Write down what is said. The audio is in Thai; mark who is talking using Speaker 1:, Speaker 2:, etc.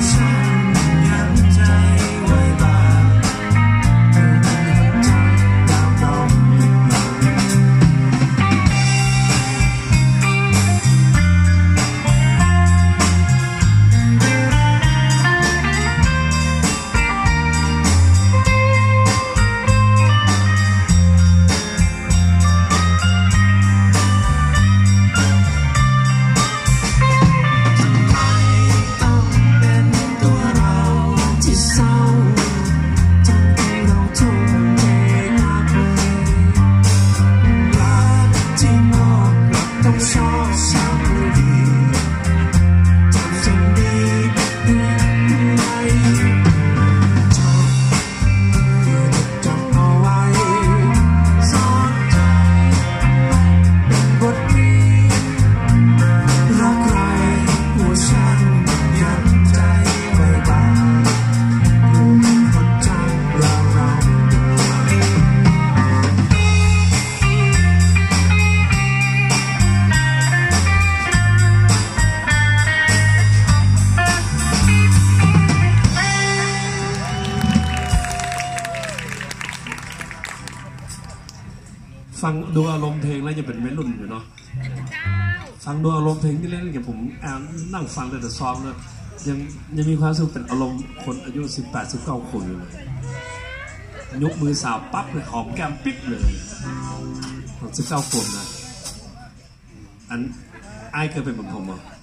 Speaker 1: ฟังดูอารมณ์เพลงแล้วยังเป็นวัยรุ่นอยู่เนาะฟังดูอารมณ์เพลงที่เล่นอย่างผมนั่งฟังแต่ซ้อมเลยยังมีความรู้สึกเป็นอารมณ์คนอายุ18-19 ขวบอยู่เลยยกมือสาวปั๊บเลยหอมแก้มปิ๊บเลย19 ขวบนะอันไอ้เคยเป็นเหมือนผมเหรอ